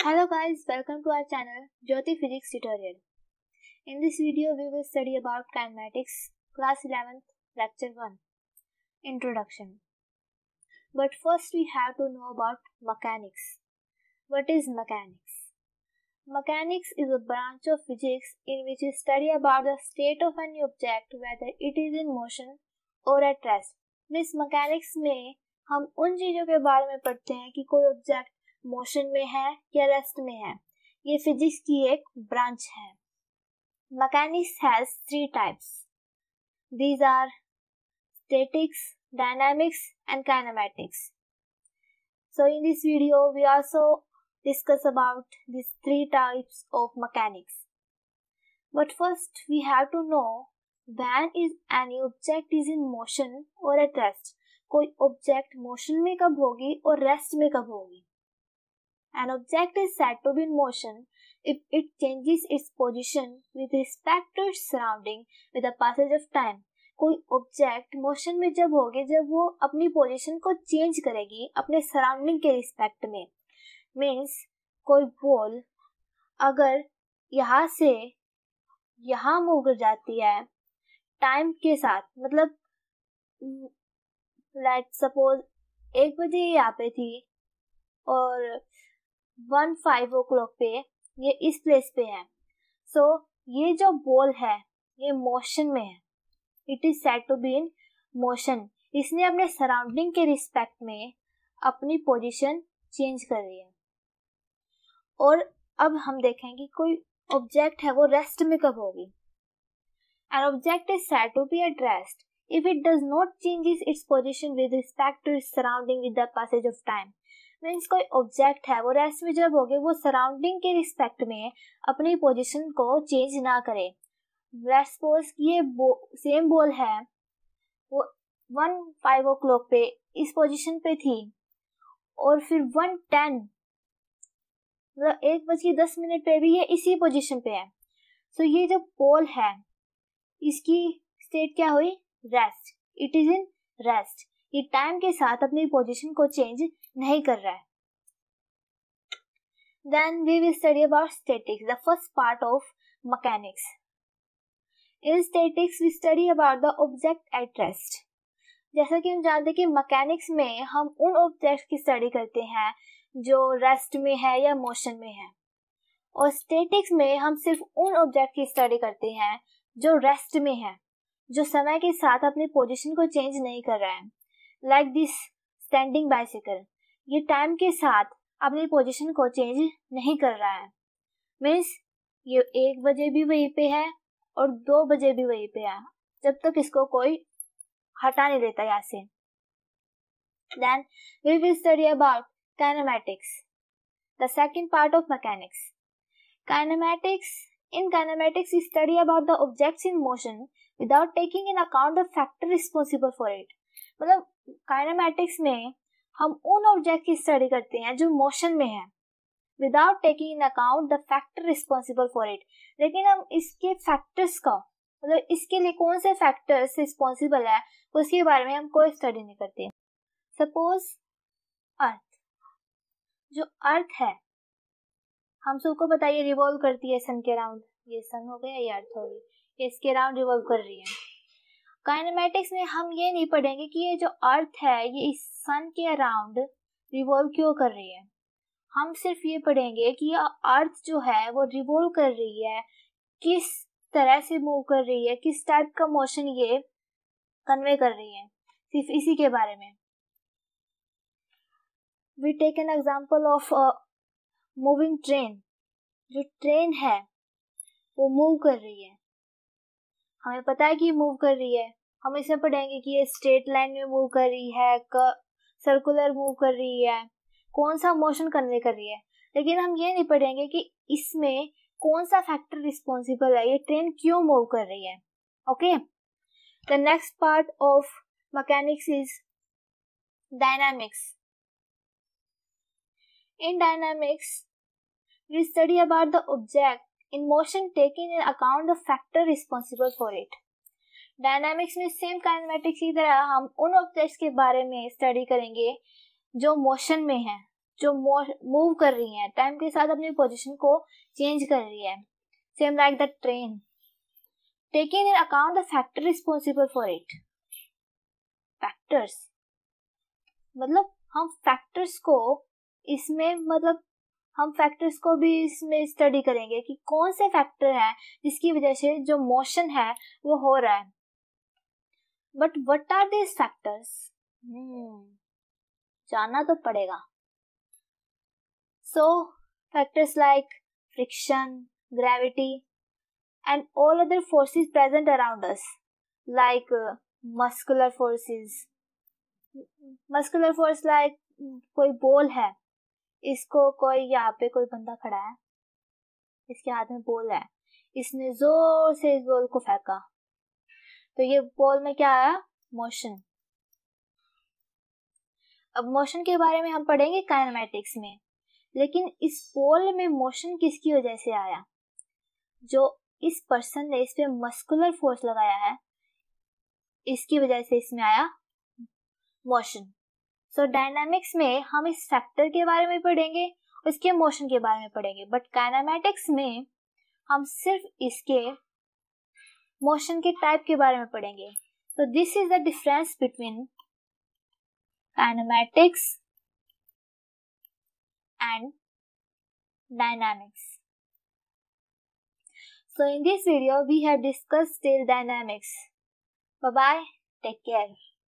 Hello guys, welcome to our channel Jyoti Physics Tutorial. In this video we will study about kinematics, class 11th, lecture 1, introduction. But first we have to know about mechanics. What is mechanics? Mechanics is a branch of physics in which we study about the state of any object whether it is in motion or at rest. Means mechanics में हम उन चीजों के बारे में पढ़ते हैं कि कोई ऑब्जेक्ट मोशन में है या रेस्ट में है. ये फिजिक्स की एक ब्रांच है. Mechanics has three types. These are statics, dynamics and kinematics. So in this video we also discuss about these three types of mechanics. But first we have to know when is any object is in motion or at rest. कोई object motion में कब होगी और rest में कब होगी. An object is said to be in motion if it changes its position with respect to its surrounding with the passage of time. कोई object motion में जब होगी जब वो अपनी पोजीशन को चेंज करेगी अपने सराउंडिंग के रिस्पेक्ट में. मीन्स कोई बॉल अगर यहाँ से यहाँ मूव कर जाती है टाइम के साथ, मतलब लेट सपोज 1 बजे यहाँ पे थी और 5 o'clock पे ये इस प्लेस पे है. सो ये जो बॉल है ये मोशन में है. It is said to be in motion. इसने अपने सराउंडिंग के रिस्पेक्ट में अपनी पोजीशन चेंज कर रही है. और अब हम देखेंगे कोई ऑब्जेक्ट है वो रेस्ट में कब होगी. An object is said to be at rest if it does not changes its position with respect to its surrounding with the passage of time. Means कोई ऑब्जेक्ट है वो रेस्ट में जब होगे वो सराउंडिंग के रिस्पेक्ट में अपनी पोजीशन को चेंज ना करे. लेट्स सपोज ये सेम बॉल है वो 5 o'clock पे इस पोजीशन पे थी और फिर 1:10 मतलब 1:10 पे भी ये इसी पोजीशन पे है. सो ये जो बॉल है इसकी स्टेट क्या हुई? Rest. It is in rest. ये टाइम के साथ अपनी पोजीशन को चेंज नहीं कर रहा है. Then we will study about statics, the first part of mechanics. In statics we study about the object at rest. जैसा कि हम जानते हैं कि मैकेनिक्स में हम उन ऑब्जेक्ट्स की स्टडी करते हैं जो रेस्ट में है या मोशन में है, और स्टैटिक्स में हम सिर्फ उन ऑब्जेक्ट की स्टडी करते हैं जो रेस्ट में है, जो समय के साथ अपनी पोजीशन को चेंज नहीं कर रहा है. लाइक दिस स्टैंडिंग बाइसिकल, ये टाइम के साथ अपनी पोजीशन को चेंज नहीं कर रहा है. मीन्स ये 1 बजे भी वहीं पे है और 2 बजे भी वहीं पे है जब तक इसको कोई हटा नहीं देता यहाँ से. Then we will study about kinematics, the second part of mechanics. In kinematics we study about the objects in motion without taking in account the factor responsible for it. मतलब काइनेमैटिक्स में हम उन ऑब्जेक्ट की study करते हैं जो motion में है without taking in account the factor responsible for it. लेकिन हम इसके फैक्टर्स का मतलब इसके लिए कौन से फैक्टर्स रिस्पॉन्सिबल है उसके बारे में हम कोई स्टडी नहीं करते. सपोज अर्थ, जो अर्थ है हम सबको पता है ये रिवॉल्व करती है सन के अराउंड. ये सन हो गया, ये अर्थ हो गई, ये इसके अराउंड रिवॉल्व कर रही है. काइनेमैटिक्स में हम ये नहीं पढ़ेंगे कि ये जो अर्थ है ये इस सन के अराउंड रिवॉल्व क्यों कर रही है. हम सिर्फ ये पढ़ेंगे कि ये अर्थ जो है वो रिवॉल्व कर रही है, किस तरह से मूव कर रही है, किस टाइप का मोशन ये कन्वे कर रही है, सिर्फ इसी के बारे में. We take an example of moving train. जो ट्रेन है वो मूव कर रही है, हमें पता है कि मूव कर रही है. हम इसे पढ़ेंगे कि ये स्ट्रेट लाइन में मूव कर रही है, सर्कुलर मूव कर रही है, कौन सा मोशन कन्वे कर रही है. लेकिन हम ये नहीं पढ़ेंगे कि इसमें कौन सा फैक्टर रिस्पॉन्सिबल है, ये ट्रेन क्यों मूव कर रही है. Okay, the next part of mechanics is dynamics. In dynamics, we study about the object in motion taking into account the factor responsible for it. Dynamics में सेम काइनेमैटिक्स की तरह हम उन ऑब्जेक्ट्स के बारे में स्टडी करेंगे जो मोशन में है, जो मूव कर रही है, टाइम के साथ अपनी पोजीशन को चेंज कर रही है. Same like the train. Taking in account the factor responsible for it. Factors मतलब हम फैक्टर्स को इसमें हम फैक्टर्स को भी इसमें स्टडी करेंगे कि कौन से फैक्टर है जिसकी वजह से जो मोशन है वो हो रहा है. But what are these factors? जानना तो पड़ेगा. So factors like friction, gravity and all other forces present around us, like muscular forces. Muscular force like कोई बॉल है, इसको कोई यहाँ पे कोई बंदा खड़ा है, इसके हाथ में बॉल है, इसने जोर से इस बॉल को फेंका तो ये बॉल में क्या आया? मोशन. अब मोशन के बारे में हम पढ़ेंगे काइनेमैटिक्स में, लेकिन इस बॉल में मोशन किसकी वजह से आया? जो इस पर्सन ने इस पे मस्कुलर फोर्स लगाया है, इसकी वजह से इसमें आया मोशन. सो डायनामिक्स में हम इस फैक्टर के बारे में पढ़ेंगे, उसके मोशन के बारे में पढ़ेंगे, बट काइनेमैटिक्स में हम सिर्फ इसके मोशन के टाइप के बारे में पढ़ेंगे. तो this is the difference between kinematics and dynamics. So in this video we have discussed still dynamics. Bye bye, take care.